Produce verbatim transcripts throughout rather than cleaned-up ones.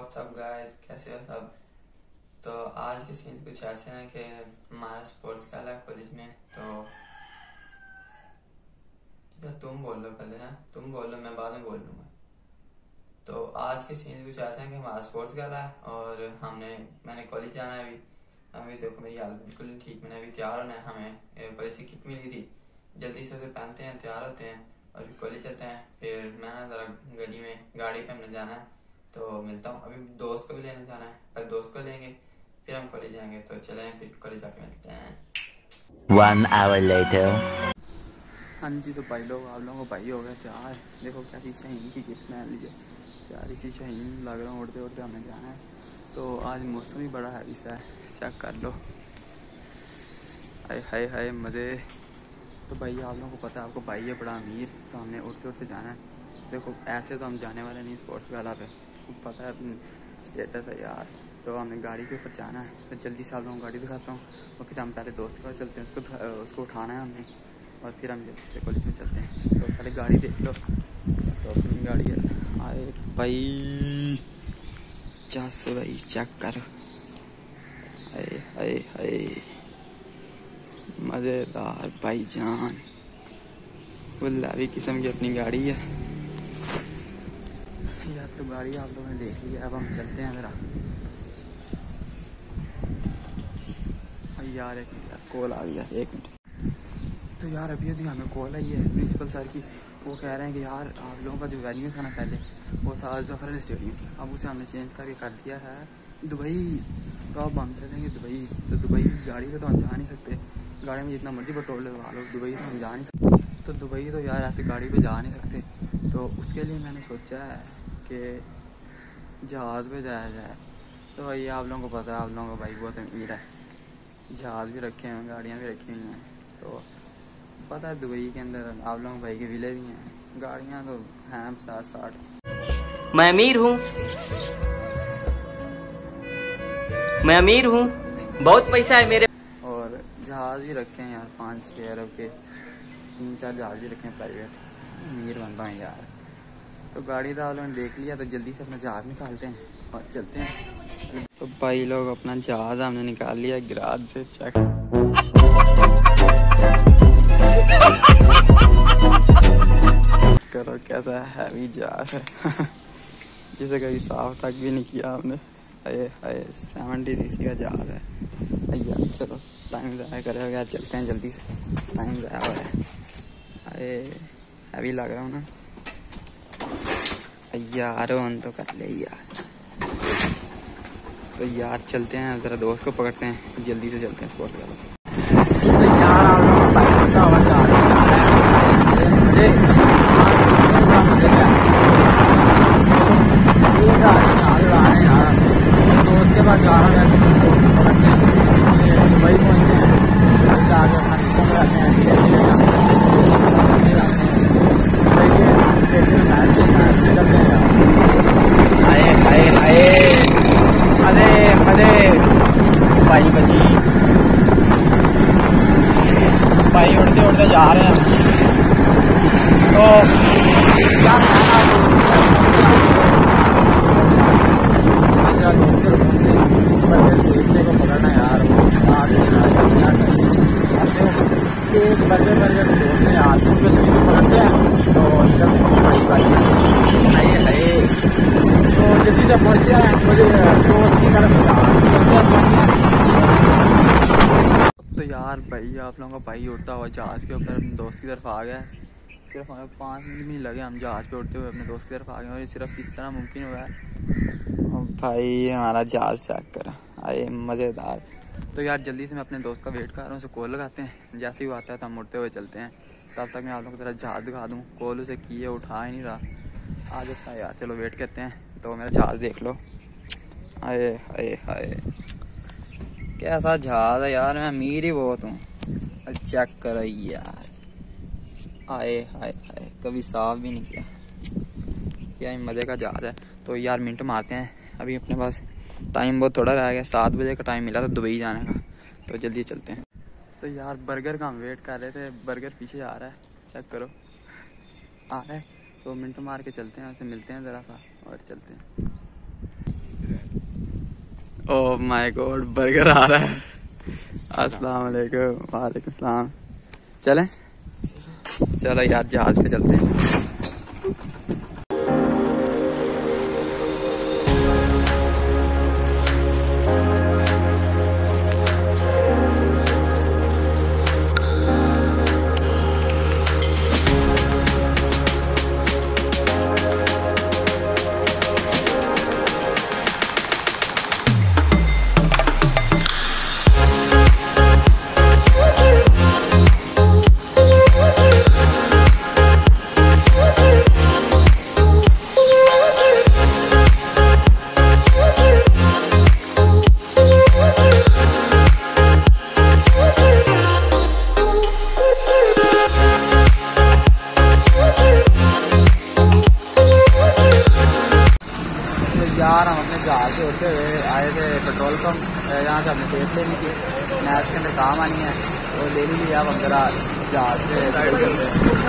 WhatsApp guys, कैसे हो सब। तो आज के सीन कुछ ऐसे हैं कि हमारा स्पोर्ट्स का है कॉलेज में। तो या तुम बोलो पहले, हैं तुम बोलो, मैं बाद में बोल लूँगा। तो आज के सीन कुछ ऐसे हैं कि हमारा स्पोर्ट्स का है और हमने मैंने कॉलेज जाना है अभी। अभी देखो मेरी हालत बिल्कुल नहीं ठीक, मैंने अभी तैयार होना है। हमें कॉलेज से किट मिली थी, जल्दी से उसे पहनते हैं, तैयार होते हैं और कॉलेज चलते हैं। फिर मैं ना ज़रा गली में गाड़ी पे हमने जाना है, तो मिलता हूँ। अभी दोस्त को भी लेने जाना है, पर दोस्त को लेंगे फिर हम कॉलेज जाएंगे। तो चलें फिर कॉलेज जाके मिलते हैं। One hour later. हाँ जी, तो भाई लोग आप लोगों को भाई हो गया तैयार। देखो कैसी शहीन की गिफ्ट में लीजिए, प्यारी सी शहीन लग रहा हूँ। उड़ते उड़ते हमें जाना है। तो आज मौसम ही बड़ा हैवी सा है, चेक कर लो। हाय हाय हाय मज़े। तो भाई आप लोगों को पता है, आपको भाई है बड़ा अमीर, तो हमने उड़ते उड़ते जाना है। देखो ऐसे तो हम जाने वाले नहीं स्पोर्ट्स वाला पे, पता है अपनी स्टेटस है यार। तो हमने गाड़ी के ऊपर जाना है, तो जल्दी से आप लोगों को गाड़ी दिखाता हूँ और फिर हम पहले दोस्त के पास चलते हैं, उसको उसको उठाना है हमने और फिर हम जल्दी से कॉलेज में चलते हैं। तो पहले गाड़ी देख लो, तो अपनी गाड़ी है। आए भाई चास भाई चेक कर, हाय हाय हाय मज़ेदार भाईजान, गुलाबी किस्म की अपनी गाड़ी है यार। तो गाड़ी आप लोगों ने देख ली है, अब हम चलते हैं ज़रा। यार एक मिनट, यार कॉल आ गया, एक मिनट। तो यार अभी अभी हमें कॉल आई है प्रिंसिपल सर की। वो कह रहे हैं कि यार आप लोगों का जो वेन्यू था ना पहले, वो था जफर स्टेडियम, अब उसे हमने चेंज करके कर दिया है दुबई। तो अब हम चलेंगे दुबई। तो दुबई गाड़ी पे तो हम जा नहीं सकते, गाड़ी में जितना मर्जी पेट्रोल लगवा लो, दुबई तो हम जा नहीं सकते। तो दुबई तो यार ऐसे गाड़ी पे जा नहीं सकते। तो उसके लिए मैंने सोचा है कि जहाज़ पे जाया जाए। तो भाई आप लोगों को पता है, आप लोगों का भाई बहुत अमीर है, जहाज़ भी रखे हैं, गाड़ियाँ भी रखी हुई हैं। तो पता है दुबई के अंदर आप लोगों भाई के विले भी हैं, गाड़ियाँ तो हैं साठ साठ। मैं अमीर हूँ, मैं अमीर हूँ, बहुत पैसा है मेरे। और जहाज़ भी रखे हैं यार, पाँच छः अरब के तीन चार जहाज़ भी रखे हैं प्राइवेट। अमीर बनता हूँ यार। तो गाड़ी तो आप लोगों ने देख लिया, तो जल्दी से अपना जहाज़ निकालते हैं और चलते हैं। तो भाई लोग अपना जहाज़ हमने निकाल लिया गैराज से, चेक करो कैसा हैवी जहाज़ है जिसे कभी साफ तक भी नहीं किया हमने। हाय हाय सेवेंटी सी सी का जहाज़ है यार। चलो टाइम ज़ाया करेगा यार, चलते हैं जल्दी से, टाइम ज़ाया हो रहा है। अरे हैवी लग रहा हूँ ना यार, ऑन तो कर ले यार। तो यार चलते हैं ज़रा, दोस्त को पकड़ते हैं, जल्दी से चलते हैं स्पोर्ट का। तो यार आप लोगों को बाइक होता हुआ जा रहा है मुझे ये गाड़ी चाल रहा है यार। दोस्त के पास जा रहा है, दोस्त को पकड़ते हैं, दुबई पहुँचते हैं, जाकर अपना रिश्ता कराते हैं, धीरे धीरे निकलते हैं यार। हाय हाय हाय मजे मजे भाई बची भाई, उड़ते उड़ते जा रहे हैं। तो क्या को पकड़ना यार, एक बर्गर बर्गर दोस्त ने यार तो जल्दी से पकड़ते हैं। तो इधर भाई भाई हाय हाय, तो जल्दी से पहुँच जाए मुझे दोस्त की तरफ तो यार भाई आप लोगों का भाई उड़ता हुआ जहाज़ के ऊपर अपने दोस्त की तरफ आ गया। सिर्फ हमें पाँच मिनट भी लगे, हम जहाज़ पे उड़ते हुए अपने दोस्त की तरफ आ गए। और ये सिर्फ किस तरह मुमकिन हुआ है भाई, हमारा जहाज़ चेक करा, आए मज़ेदार। तो यार जल्दी से मैं अपने दोस्त का वेट कर रहा हूँ, उसे कॉल लगाते हैं, जैसे ही वो आता है तो हम उड़ते हुए चलते हैं। तब तक मैं आप लोगों को तरह जहाज़ दिखा दूँ, कॉल उसे किए उठा ही नहीं रहा, आ जाता है यार। चलो वेट करते हैं। तो मेरा जहाज़ देख लो, हाय हाय हाय कैसा जहाज़ है यार, मैं अमीर ही बहुत हूँ। चेक करो यार, आए हाय हाय कभी साफ भी नहीं किया, क्या ही मज़े का जहाज़ है। तो यार मिनट मारते हैं, अभी अपने पास टाइम बहुत थोड़ा रह गया, सात बजे का टाइम मिला था दुबई जाने का, तो जल्दी चलते हैं। तो यार बर्गर का हम वेट कर रहे थे, बर्गर पीछे आ रहा है, चेक करो आ रहा है। तो मिनट मार के चलते हैं, उससे मिलते हैं ज़रा सा और चलते हैं। ओह माय गॉड, बर्गर आ रहा है। अस्सलाम वालेकुम। वालेकुम सलाम। चलें? चलो यार जहाज पे चलते हैं। यार हम अपने जहाज से होते हुए आए थे पेट्रोल पंप, यहाँ से हमने टेप लेनी थी, मैच के अंदर काम आनी है, तो ले ली अब हम जरा जहाज से चलते हैं।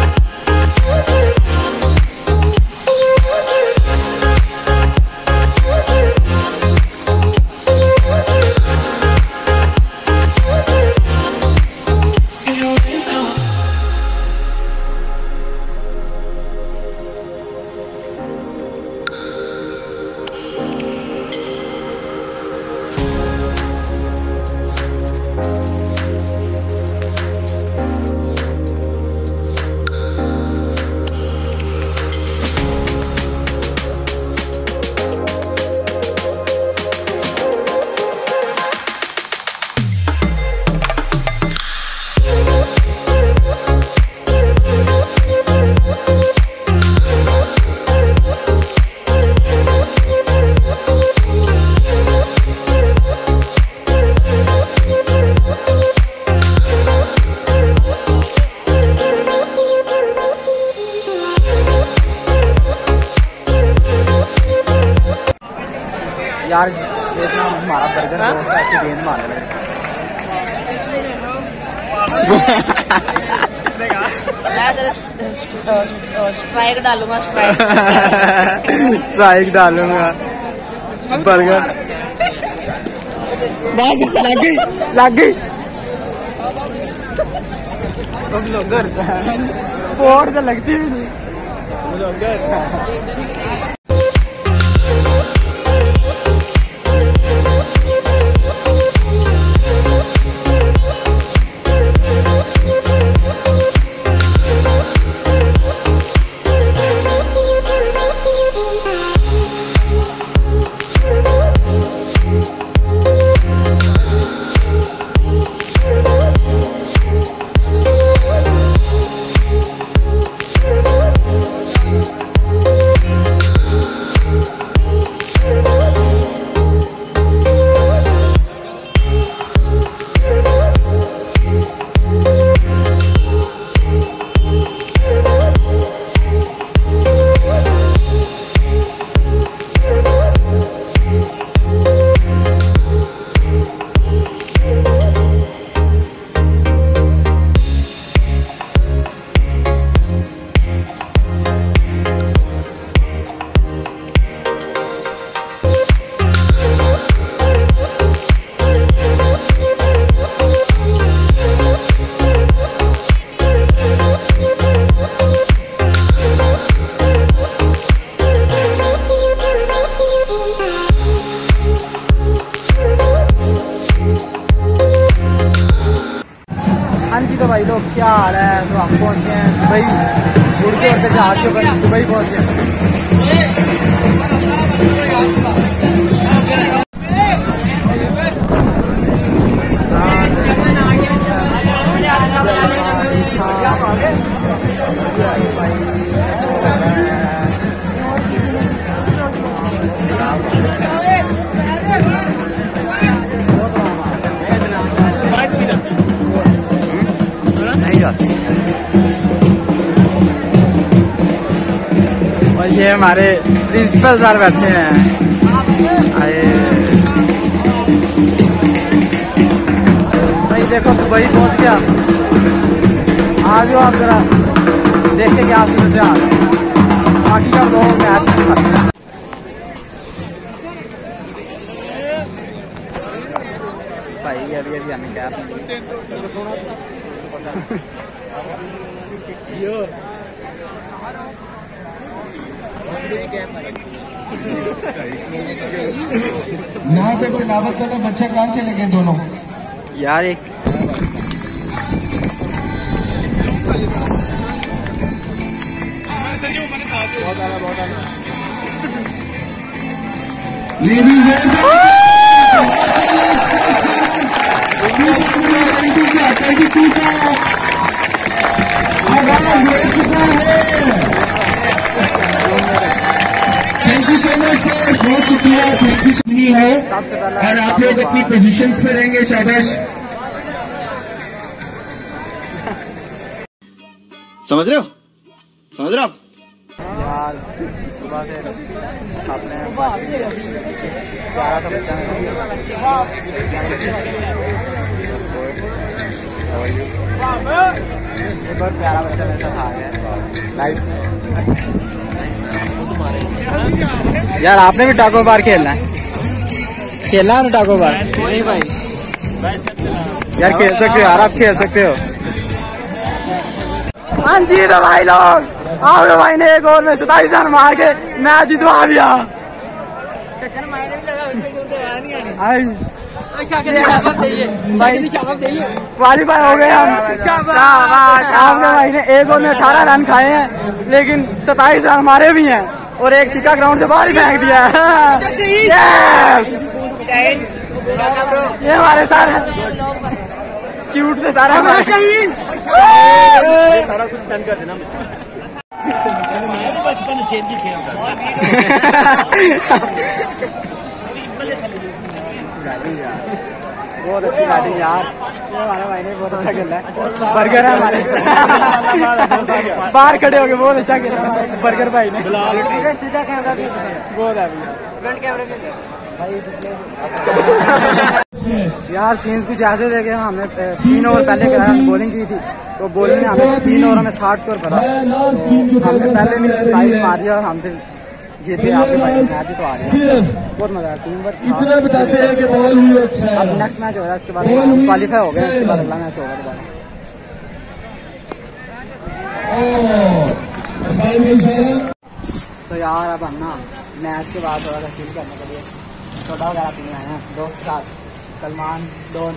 यार देखना हमारा बर्गर दोस्त है, इसकी गेंद मारने लगे। मैं तेरे स्ट्राइक डालूंगा, स्ट्राइक स्ट्राइक डालूंगा। बर्गर लग गई लग गई तुम लोग फोड़ तो लगती भी नहीं। हाँ जी तो भाई लोग क्या हाल है। तो हम पहुँच गए हैं दुबई, उड़ते उड़ते जहाज के ऊपर दुबई पहुँच गए। और ये हमारे प्रिंसिपल सर बैठे हैं। आए भाई देखो दुबई पहुंच गया। आ जाओ आप जरा देखते क्या सूरत हाल है। बाकी का लोग मैच में करते हैं। खेल गए थे हमें कैप यहाँ पे कोई लावत वाला बच्चा कहाँ चले गए दोनों यार। एक लेडीज एंड आगाज हो चुका है। Thank you so much sir, बहुत शुक्रिया। थैंक यू सुनी है और आप लोग अपनी पोजीशंस पे रहेंगे। शाबाश। समझ रहे हो समझ रहे हो आप? यार सुबह से आपने बारह का बच्चा है एक बहुत प्यारा बच्चा मेरे साथ आ गया। नाइस यार। आपने भी टाको बार खेलना है? खेलना है ना टाको बार? नहीं भाई यार खेल सकते हो यार, आप खेल सकते हो। हाँ जी तो भाई लोग आपके भाई ने एक ओवर में सताईस रन मार के मैच जितवा दिया। क्वालीफाई हो गए हम। आपके भाई ने एक ओवर में अठारह रन खाए हैं लेकिन सताईस रन मारे भी हैं और एक छिक्का ग्राउंड से बाहर ही फेंक दिया है। ये हमारे साथ क्यूट से सारा शहीद सारा कुछ सेंड कर देना। बचपन चेन की खेल बहुत अच्छी बैटिंग यार। हमारे भाई ने बहुत अच्छा खेला है। बर्गर है हमारे बाहर खड़े हो गए, बहुत अच्छा खेला बर्गर भाई ने। सीधा कैमरा भी बहुत है फ्रंट कैमरे में यार। सीन्स कुछ ऐसे देखे, हमने तीन ओवर पहले कराया, बॉलिंग की थी तो बॉलिंग में हमें तीन ओवर में साठ स्कोर करा। हमने पहले में सताईस मार दिया और हम फिर जीते। आपके भाई मैच तो आ गया, बहुत मजा आया। टीम वर्क इतना बताते हैं कि बॉल भी अच्छा है। अब नेक्स्ट मैच हो रहा है, उसके बाद क्वालीफाई हो गया, उसके बाद अगला मैच होगा दोबारा। तो यार अब हम ना मैच के बाद थोड़ा सा चिल करने के लिए सोडा वगैरह पीने आए हैं दोस्त के साथ। सलमान डोन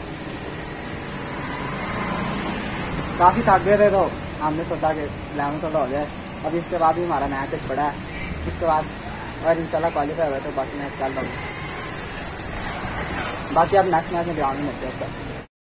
काफ़ी थक गए थे तो हमने सोचा कि लेमन सोडा हो जाए। अब इसके बाद भी हमारा मैच एक बड़ा है, उसके बाद अगर इंशाल्लाह क्वालीफाई हुआ तो बाकी मैच कल बाकी अब नेक्स्ट मैच में ग्राउंड में मिलते हैं।